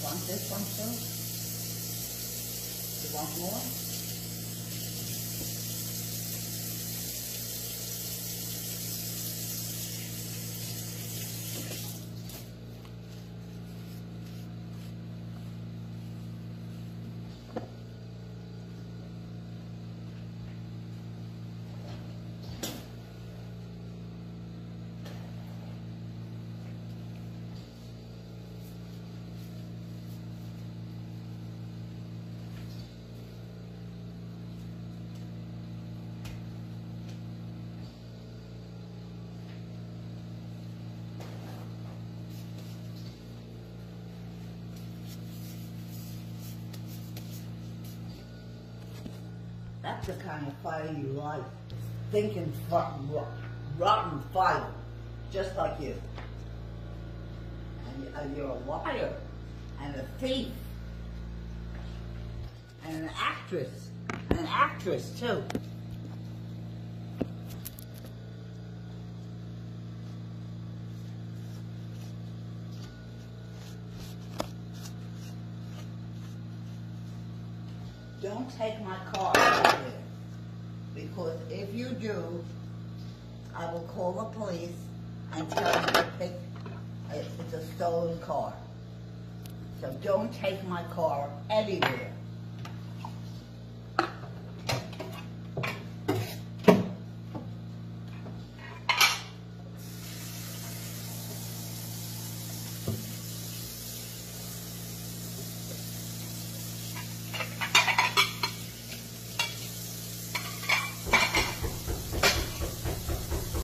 Want this one too? You want more? That's the kind of fire you like. Thinking rotten fire, just like you. And you're a liar, and a thief, and an actress too. Don't take my car out of here, because if you do, I will call the police and tell them to pick it's a stolen car. So don't take my car anywhere.